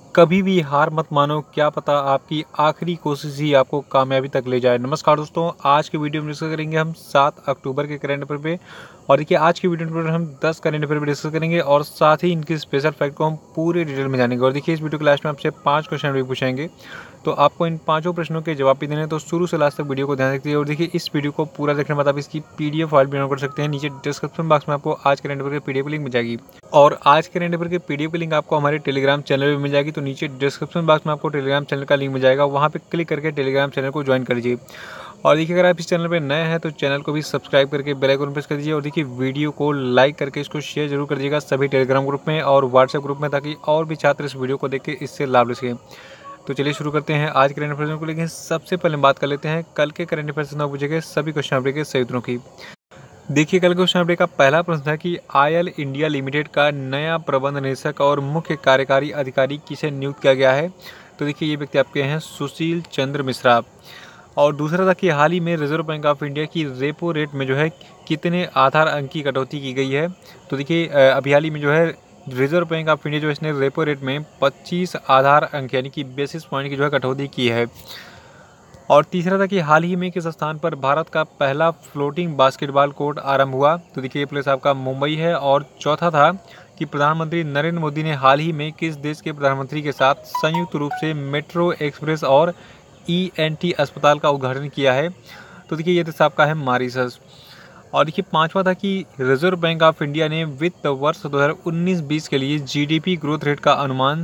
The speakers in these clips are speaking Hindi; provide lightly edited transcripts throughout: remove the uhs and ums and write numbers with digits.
कभी भी हार मत मानो, क्या पता आपकी आखिरी कोशिश ही आपको कामयाबी तक ले जाए। नमस्कार दोस्तों, आज के वीडियो में डिस्कस करेंगे हम 7 अक्टूबर के करंट अफेयर पे। और देखिए आज की वीडियो में हम 10 करंट अफेयर पे डिस्कस करेंगे और साथ ही इनके स्पेशल फैक्ट को हम पूरे डिटेल में जानेंगे। और देखिए इस वीडियो के लास्ट में आपसे 5 क्वेश्चन भी पूछेंगे, तो आपको इन पांचों प्रश्नों के जवाब भी देने हैं। तो शुरू से लास्ट तक वीडियो को ध्यान रखिए। और देखिए इस वीडियो को पूरा देखने के बाद आप इसकी पीडीएफ फाइल भी डाउनलोड कर सकते हैं। नीचे डिस्क्रिप्शन बॉक्स में आपको आज करंट अफेयर के पीडीएफ लिंक मिल जाएगी। और आज के करंट अफेयर के पीडीएफ की लिंक आपको हमारे टेलीग्राम चैनल पे मिल जाएगी। तो नीचे डिस्क्रिप्शन बॉक्स में आपको टेलीग्राम चैनल का लिंक मिल जाएगा, वहाँ पे क्लिक करके टेलीग्राम चैनल को ज्वाइन कर लीजिए। और देखिए अगर आप इस चैनल पे नए हैं तो चैनल को भी सब्सक्राइब करके बेल आइकन प्रेस कर दीजिए। और देखिए वीडियो को लाइक करके इसको शेयर जरूर कर दीजिएगा सभी टेलीग्राम ग्रुप में और व्हाट्सएप ग्रुप में, ताकि और भी छात्र इस वीडियो को देख के इससे लाभ ले सकें। तो चलिए शुरू करते हैं आज करंट अफेयर को लेकर। सबसे पहले बात कर लेते हैं कल के करंट अफेयर से न पूछे गए सभी क्वेश्चन अपडेट के सही उत्तरों की। देखिए कल क्वेश्चन अपडेट का पहला प्रश्न था कि आयल इंडिया लिमिटेड का नया प्रबंध निदेशक और मुख्य कार्यकारी अधिकारी किसे नियुक्त किया गया है। तो देखिए ये व्यक्ति आपके हैं सुशील चंद्र मिश्रा। और दूसरा था कि हाल ही में रिजर्व बैंक ऑफ इंडिया की रेपो रेट में जो है कितने आधार अंक की कटौती की गई है। तो देखिए अभी हाल ही में जो है रिजर्व बैंक ऑफ इंडिया जो है इसने रेपो रेट में 25 आधार अंक यानी कि बेसिस पॉइंट की जो है कटौती की है। और तीसरा था कि हाल ही में किस स्थान पर भारत का पहला फ्लोटिंग बास्केटबॉल कोर्ट आरंभ हुआ। तो देखिए ये प्लेस आपका मुंबई है। और चौथा था कि प्रधानमंत्री नरेंद्र मोदी ने हाल ही में किस देश के प्रधानमंत्री के साथ संयुक्त रूप से मेट्रो एक्सप्रेस और ENT अस्पताल का उद्घाटन किया है। तो देखिए ये देश आपका है मॉरिशस। और देखिए पांचवा था कि रिजर्व बैंक ऑफ इंडिया ने वित्त वर्ष 2019-20 के लिए GDP ग्रोथ रेट का अनुमान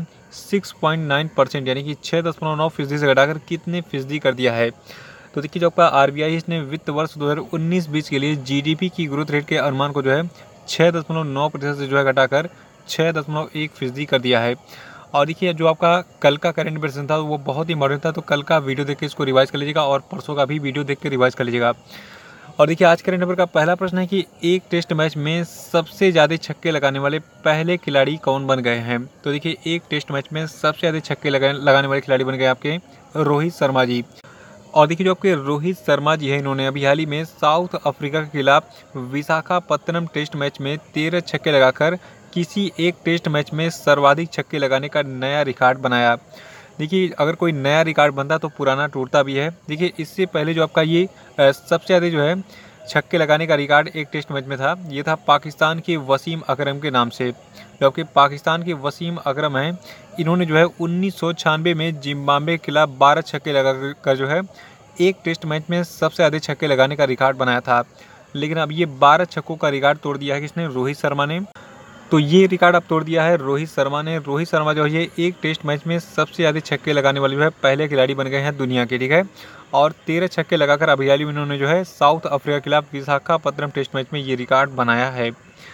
6.9% यानी कि 6.9% से घटाकर कितने फीसदी कर दिया है। तो देखिए जो आपका RBI इसने वित्त वर्ष 2019-20 के लिए GDP की ग्रोथ रेट के अनुमान को जो है 6.9% से जो है घटाकर 6.1% कर दिया है। और देखिए जो आपका कल का करंट अफेयर था वो बहुत ही इंपॉर्टेंट था, तो कल का वीडियो देख के इसको रिवाइज कर लीजिएगा और परसों का भी वीडियो देख के रिवाइज कर लीजिएगा। और देखिए आज करंट अफेयर का पहला प्रश्न है कि एक टेस्ट मैच में सबसे ज़्यादा छक्के लगाने वाले पहले खिलाड़ी कौन बन गए हैं। तो देखिए एक टेस्ट मैच में सबसे ज़्यादा छक्के लगाने वाले खिलाड़ी बन गए आपके रोहित शर्मा जी। और देखिए जो आपके रोहित शर्मा जी है, इन्होंने अभी हाल ही में साउथ अफ्रीका के खिलाफ विशाखापत्तनम टेस्ट मैच में 13 छक्के लगाकर किसी एक टेस्ट मैच में सर्वाधिक छक्के लगाने का नया रिकॉर्ड बनाया। देखिए अगर कोई नया रिकॉर्ड बनता तो पुराना टूटता भी है। देखिए इससे पहले जो आपका ये सबसे ज़्यादा जो है छक्के लगाने का रिकॉर्ड एक टेस्ट मैच में था, ये था पाकिस्तान के वसीम अकरम के नाम से। जो आपके पाकिस्तान के वसीम अकरम हैं, इन्होंने जो है 1996 में जिम्बाब्वे के खिलाफ 12 छक्के लगाकर जो है एक टेस्ट मैच में सबसे ज़्यादा छक्के लगाने का रिकॉर्ड बनाया था। लेकिन अब ये 12 छक्कों का रिकॉर्ड तोड़ दिया है किसने, रोहित शर्मा ने। तो ये रिकॉर्ड अब तोड़ दिया है रोहित शर्मा ने। रोहित शर्मा जो है ये एक टेस्ट मैच में सबसे ज़्यादा छक्के लगाने वाले जो है पहले खिलाड़ी बन गए हैं दुनिया के, ठीक है। और 13 छक्के लगाकर अभी हाल ही में इन्होंने जो है साउथ अफ्रीका के खिलाफ विशाखापत्तनम टेस्ट मैच में ये रिकॉर्ड बनाया है।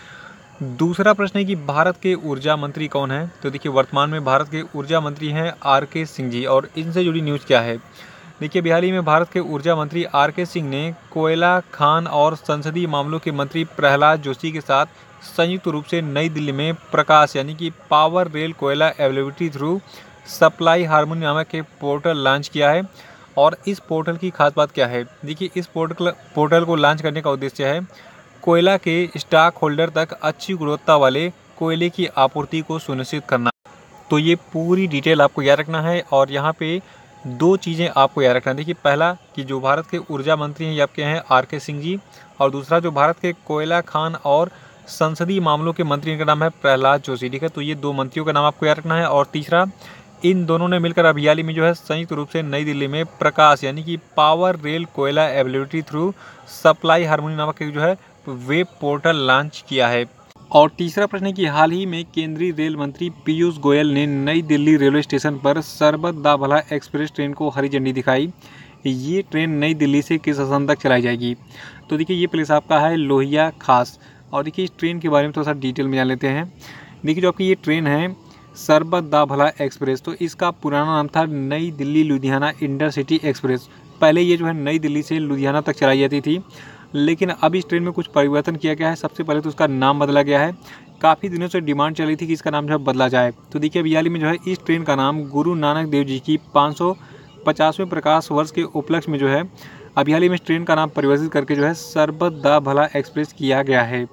दूसरा प्रश्न है कि भारत के ऊर्जा मंत्री कौन है। तो देखिए वर्तमान में भारत के ऊर्जा मंत्री हैं RK सिंह जी। और इनसे जुड़ी न्यूज़ क्या है, देखिए बिहार में भारत के ऊर्जा मंत्री RK सिंह ने कोयला, खान और संसदीय मामलों के मंत्री प्रहलाद जोशी के साथ संयुक्त रूप से नई दिल्ली में प्रकाश यानी कि power rail koyla availability through supply harmony नामक एक पोर्टल लॉन्च किया है। और इस पोर्टल की खास बात क्या है, देखिए इस पोर्टल को लॉन्च करने का उद्देश्य है कोयला के स्टॉक होल्डर तक अच्छी गुणवत्ता वाले कोयले की आपूर्ति को सुनिश्चित करना। तो ये पूरी डिटेल आपको याद रखना है। और यहाँ पे दो चीज़ें आपको याद रखना है। देखिए पहला कि जो भारत के ऊर्जा मंत्री हैं ये आपके हैं RK सिंह जी। और दूसरा जो भारत के कोयला, खान और संसदीय मामलों के मंत्री का नाम है प्रहलाद जोशी, ठीक है। तो ये दो मंत्रियों का नाम आपको याद रखना है। और तीसरा, इन दोनों ने मिलकर अभी हाल ही में जो है संयुक्त रूप से नई दिल्ली में प्रकाश यानी कि power rail koyla availability through supply harmony नामक एक जो है वेब पोर्टल लॉन्च किया है। और तीसरा प्रश्न है कि हाल ही में केंद्रीय रेल मंत्री पीयूष गोयल ने नई दिल्ली रेलवे स्टेशन पर सरबत दा भला एक्सप्रेस ट्रेन को हरी झंडी दिखाई। ये ट्रेन नई दिल्ली से किस स्थान तक चलाई जाएगी। तो देखिए ये प्लेस आपका है लोहिया खास। और देखिए इस ट्रेन के बारे में थोड़ा सा डिटेल में जान लेते हैं। देखिए जो आपकी ये ट्रेन है सरबत दा भला एक्सप्रेस, तो इसका पुराना नाम था नई दिल्ली लुधियाना इंटरसिटी एक्सप्रेस। पहले ये जो है नई दिल्ली से लुधियाना तक चलाई जाती थी, लेकिन अब इस ट्रेन में कुछ परिवर्तन किया गया है। सबसे पहले तो उसका नाम बदला गया है। काफ़ी दिनों से डिमांड चली थी कि इसका नाम जो है बदला जाए। तो देखिए अभी हाल ही में जो है इस ट्रेन का नाम गुरु नानक देव जी की 550वें प्रकाश वर्ष के उपलक्ष्य में जो है अभी हाल ही में इस ट्रेन का नाम परिवर्तित करके जो है सरबत दा भला एक्सप्रेस किया गया है।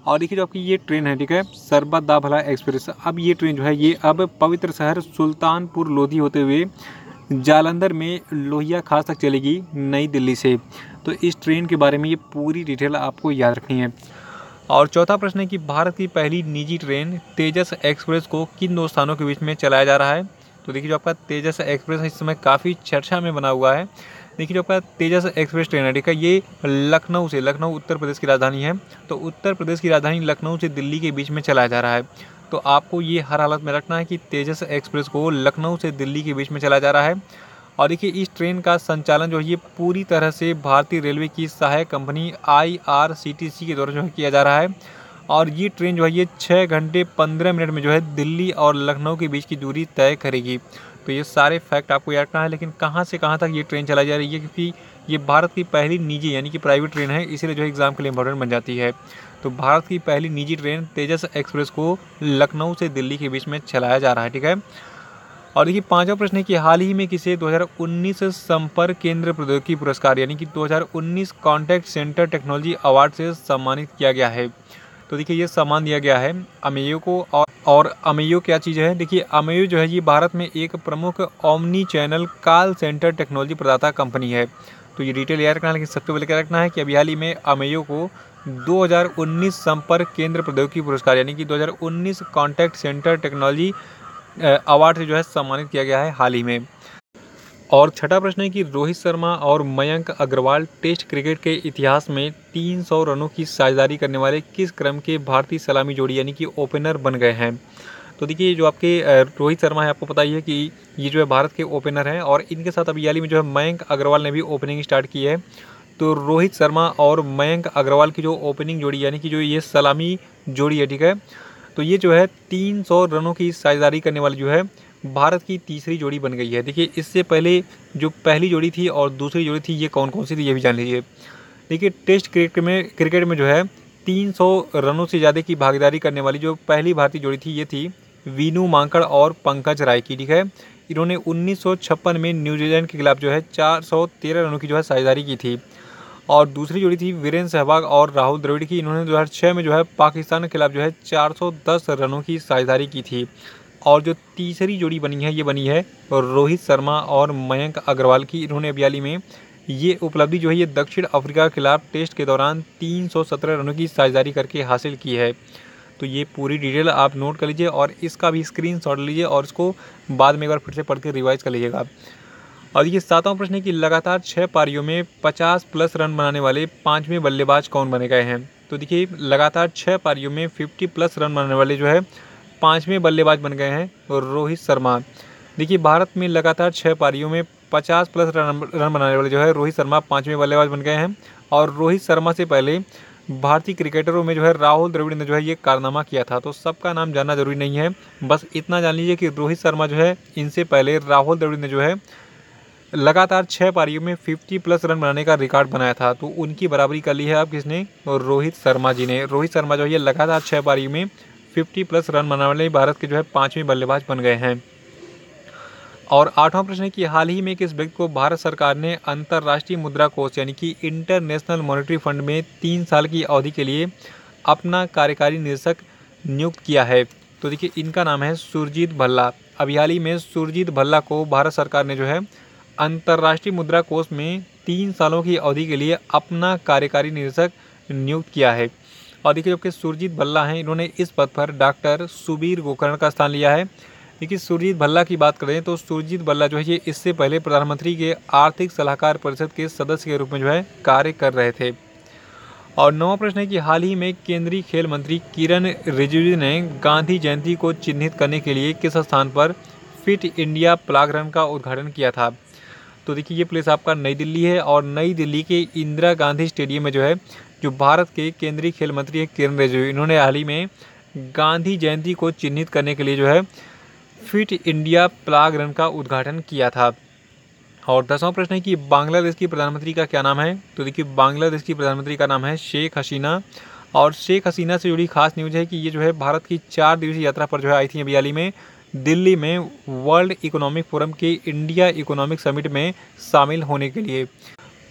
और देखिए जो आपकी ये ट्रेन है, ठीक है, सरबत दा भला एक्सप्रेस, अब ये ट्रेन जो है ये अब पवित्र शहर सुल्तानपुर लोधी होते हुए जालंधर में लोहिया खास तक चलेगी नई दिल्ली से। तो इस ट्रेन के बारे में ये पूरी डिटेल आपको याद रखनी है। और चौथा प्रश्न है कि भारत की पहली निजी ट्रेन तेजस एक्सप्रेस को किन दो स्थानों के बीच में चलाया जा रहा है। तो देखिए जो आपका तेजस एक्सप्रेस इस समय काफ़ी चर्चा में बना हुआ है। देखिए जो आपका तेजस एक्सप्रेस ट्रेन है, ठीक है, ये लखनऊ से, लखनऊ उत्तर प्रदेश की राजधानी है, तो उत्तर प्रदेश की राजधानी लखनऊ से दिल्ली के बीच में चलाया जा रहा है। तो आपको ये हर हालत में रखना है कि तेजस एक्सप्रेस को लखनऊ से दिल्ली के बीच में चलाया जा रहा है। और देखिए इस ट्रेन का संचालन जो है ये पूरी तरह से भारतीय रेलवे की सहायक कंपनी IRCTC के द्वारा जो है किया जा रहा है। और ये ट्रेन जो है ये 6 घंटे 15 मिनट में जो है दिल्ली और लखनऊ के बीच की दूरी तय करेगी। तो ये सारे फैक्ट आपको याद रखना है। लेकिन कहाँ से कहाँ तक ये ट्रेन चलाई जा रही है, क्योंकि ये भारत की पहली निजी यानी कि प्राइवेट ट्रेन है, इसीलिए जो है एग्जाम के लिए इंपॉर्टेंट बन जाती है। तो भारत की पहली निजी ट्रेन तेजस एक्सप्रेस को लखनऊ से दिल्ली के बीच में चलाया जा रहा है, ठीक है। और देखिए पांचवा प्रश्न है कि हाल ही में किसे 2019 संपर्क केंद्र प्रौद्योगिकी पुरस्कार यानी कि 2019 कॉन्टैक्ट सेंटर टेक्नोलॉजी अवार्ड से सम्मानित किया गया है। तो देखिए ये सम्मान दिया गया है अमेयो को। और अमेयो क्या चीज़ है, देखिए अमेयो जो है ये भारत में एक प्रमुख omni channel call centre technology प्रदाता कंपनी है। तो ये डिटेल याद रखना है। लेकिन सबसे पहले क्या रखना है कि अभी हाल ही में अमेयो को 2019 संपर्क केंद्र प्रौद्योगिकी पुरस्कार यानी कि 2019 कॉन्टैक्ट सेंटर टेक्नोलॉजी अवार्ड से जो है सम्मानित किया गया है हाल ही में। और छठा प्रश्न है कि रोहित शर्मा और मयंक अग्रवाल टेस्ट क्रिकेट के इतिहास में 300 रनों की साझेदारी करने वाले किस क्रम के भारतीय सलामी जोड़ी यानी कि ओपनर बन गए हैं। तो देखिए जो आपके रोहित शर्मा है, आपको पता ही है कि ये जो है भारत के ओपनर हैं और इनके साथ अभी हाल ही में जो है मयंक अग्रवाल ने भी ओपनिंग स्टार्ट की है। तो रोहित शर्मा और मयंक अग्रवाल की जो ओपनिंग जोड़ी यानी कि जो ये सलामी जोड़ी है, ठीक है, तो ये जो है 300 रनों की साझेदारी करने वाली जो है भारत की तीसरी जोड़ी बन गई है। देखिए इससे पहले जो पहली जोड़ी थी और दूसरी जोड़ी थी ये कौन कौन सी थी ये भी जान लीजिए। देखिए टेस्ट क्रिकेट में जो है 300 रनों से ज़्यादा की भागीदारी करने वाली जो पहली भारतीय जोड़ी थी ये थी वीनू मांकड़ और पंकज राय की, ठीक है। इन्होंने 1956 में न्यूजीलैंड के खिलाफ जो है 413 रनों की जो है साझेदारी की थी। और दूसरी जोड़ी थी वीरेंद्र सहवाग और राहुल द्रविड़ की, इन्होंने 2006 में जो है पाकिस्तान के खिलाफ जो है 410 रनों की साझेदारी की थी। और जो तीसरी जोड़ी बनी है ये बनी है रोहित शर्मा और मयंक अग्रवाल की, इन्होंने अभी हाल ही में ये उपलब्धि जो है ये दक्षिण अफ्रीका के खिलाफ टेस्ट के दौरान 317 रनों की साझेदारी करके हासिल की है। तो ये पूरी डिटेल आप नोट कर लीजिए और इसका भी स्क्रीनशॉट लीजिए और इसको बाद में एक बार फिर से पढ़ के रिवाइज कर लीजिएगा। और ये सातवां प्रश्न है कि लगातार 6 पारियों में 50+ रन बनाने वाले 5वें बल्लेबाज कौन बने गए हैं। तो देखिए लगातार 6 पारियों में 50+ रन बनाने वाले जो है 5वें बल्लेबाज बन गए हैं रोहित शर्मा। देखिए भारत में लगातार 6 पारियों में 50+ रन बनाने वाले जो है रोहित शर्मा 5वें बल्लेबाज बन गए हैं। और रोहित शर्मा से पहले भारतीय क्रिकेटरों में जो है राहुल द्रविड़ ने जो है ये कारनामा किया था। तो सबका नाम जानना जरूरी नहीं है, बस इतना जान लीजिए कि रोहित शर्मा जो है इनसे पहले राहुल द्रविड़ ने जो है लगातार 6 पारियों में 50+ रन बनाने का रिकॉर्ड बनाया था। तो उनकी बराबरी कर ली है अब किसने, और रोहित शर्मा जी ने। रोहित शर्मा जो है ये लगातार 6 पारियों में 50+ रन बनाने वाले भारत के जो है 5वें बल्लेबाज बन गए हैं। और आठवां प्रश्न है कि हाल ही में किस व्यक्ति को भारत सरकार ने अंतर्राष्ट्रीय मुद्रा कोष यानी कि इंटरनेशनल मॉनेटरी फंड में 3 साल की अवधि के लिए अपना कार्यकारी निदेशक नियुक्त किया है। तो देखिए इनका नाम है सुरजीत भल्ला। अभी हाल ही में सुरजीत भल्ला को भारत सरकार ने जो है अंतर्राष्ट्रीय मुद्रा कोष में 3 सालों की अवधि के लिए अपना कार्यकारी निदेशक नियुक्त किया है। और देखिए जबकि सुरजीत भल्ला हैं, इन्होंने इस पद पर डॉक्टर सुबीर गोकर्ण का स्थान लिया है। देखिए सुरजीत भल्ला की बात करें तो सुरजीत भल्ला जो है ये इससे पहले प्रधानमंत्री के आर्थिक सलाहकार परिषद के सदस्य के रूप में जो है कार्य कर रहे थे। और नौवां प्रश्न है कि हाल ही में केंद्रीय खेल मंत्री किरण रिजिजू ने गांधी जयंती को चिन्हित करने के लिए किस स्थान पर फिट इंडिया प्लाग रन का उद्घाटन किया था। तो देखिए ये प्लेस आपका नई दिल्ली है और नई दिल्ली के इंदिरा गांधी स्टेडियम में जो है जो भारत के केंद्रीय खेल मंत्री है किरण रिजिजू, इन्होंने हाल ही में गांधी जयंती को चिन्हित करने के लिए जो है फिट इंडिया प्लाग रन का उद्घाटन किया था। और 10वां प्रश्न है कि बांग्लादेश की प्रधानमंत्री का क्या नाम है। तो देखिए बांग्लादेश की प्रधानमंत्री का नाम है शेख हसीना। और शेख हसीना से जुड़ी खास न्यूज़ है कि ये जो है भारत की 4 दिवसीय यात्रा पर जो है आई थी अभी हाल ही में दिल्ली में वर्ल्ड इकोनॉमिक फोरम के इंडिया इकोनॉमिक समिट में शामिल होने के लिए।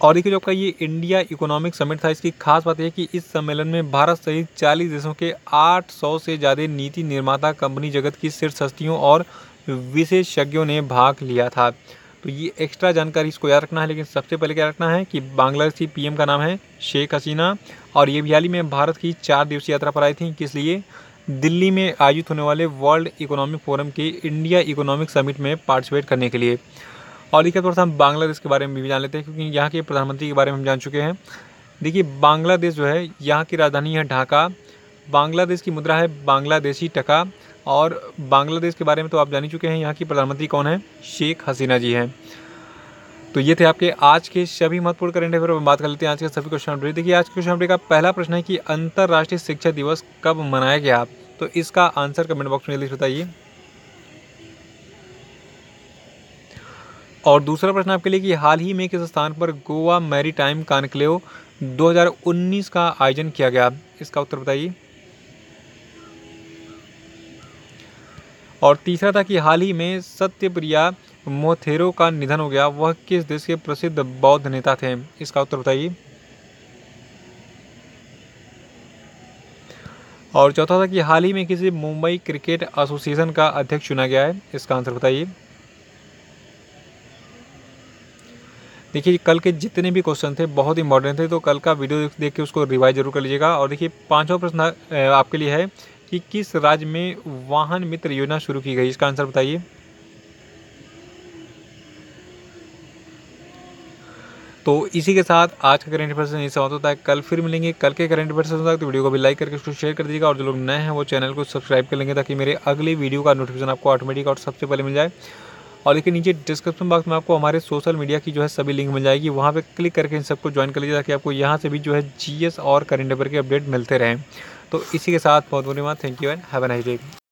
और देखिए जो आपका ये इंडिया इकोनॉमिक समिट था, इसकी खास बात यह है कि इस सम्मेलन में भारत सहित 40 देशों के 800 से ज़्यादा नीति निर्माता, कंपनी जगत की शीर्ष हस्तियों और विशेषज्ञों ने भाग लिया था। तो ये एक्स्ट्रा जानकारी इसको याद रखना है। लेकिन सबसे पहले क्या रखना है कि बांग्लादेश की पीएम का नाम है शेख हसीना, और ये हाल ही में भारत की 4 दिवसीय यात्रा पर आई थी। किस लिए? दिल्ली में आयोजित होने वाले वर्ल्ड इकोनॉमिक फोरम के इंडिया इकोनॉमिक समिट में पार्टिसिपेट करने के लिए। और देखिए थोड़ा सा हम बांग्लादेश के बारे में भी जान लेते हैं, क्योंकि यहाँ के प्रधानमंत्री के बारे में हम जान चुके हैं। देखिए बांग्लादेश जो है, यहाँ की राजधानी है ढाका, बांग्लादेश की मुद्रा है बांग्लादेशी टका, और बांग्लादेश के बारे में तो आप जान ही चुके हैं, यहाँ की प्रधानमंत्री कौन है? शेख हसीना जी हैं। तो ये थे आपके आज के सभी महत्वपूर्ण करंट अफेयर पर बात कर लेते हैं आज के सभी क्वेश्चन अपडेट। देखिए आज के क्वेश्चन अपडेट का पहला प्रश्न है कि अंतर्राष्ट्रीय शिक्षा दिवस कब मनाया गया? तो इसका आंसर कमेंट बॉक्स में जल्दी बताइए। और दूसरा प्रश्न आपके लिए कि हाल ही में किस स्थान पर गोवा मैरीटाइम कॉन्क्लेव 2019 का आयोजन किया गया? इसका उत्तर बताइए। और तीसरा था कि हाल ही में सत्यप्रिया मोथेरो का निधन हो गया, वह किस देश के प्रसिद्ध बौद्ध नेता थे? इसका उत्तर बताइए। और चौथा था कि हाल ही में किसी मुंबई क्रिकेट एसोसिएशन का अध्यक्ष चुना गया है? इसका आंसर बताइए। देखिए कल के जितने भी क्वेश्चन थे बहुत इंपॉर्टेंट थे, तो कल का वीडियो देख के उसको रिवाइज जरूर कर लीजिएगा। और देखिए पांचवा प्रश्न आपके लिए है कि किस राज्य में वाहन मित्र योजना शुरू की गई? इसका आंसर बताइए। तो इसी के साथ आज का करंट अफेयर्स यही समाप्त होता है। कल फिर मिलेंगे कल के करंट अफेयर्स के साथ। तो वीडियो को भी लाइक करके उसको शेयर कर दीजिएगा, और जो लोग नए हैं वो चैनल को सब्सक्राइब कर लेंगे, ताकि मेरे अगले वीडियो का नोटिफिकेशन आपको ऑटोमेटिक और सबसे पहले मिल जाए। और देखिए नीचे डिस्क्रिप्शन बॉक्स में आपको हमारे सोशल मीडिया की जो है सभी लिंक मिल जाएगी, वहाँ पे क्लिक करके इन सबको ज्वाइन कर लीजिए, ताकि आपको यहाँ से भी जो है जीएस और करंट अफेयर के अपडेट मिलते रहें। तो इसी के साथ बहुत बहुत धन्यवाद। Thank you and have a nice day.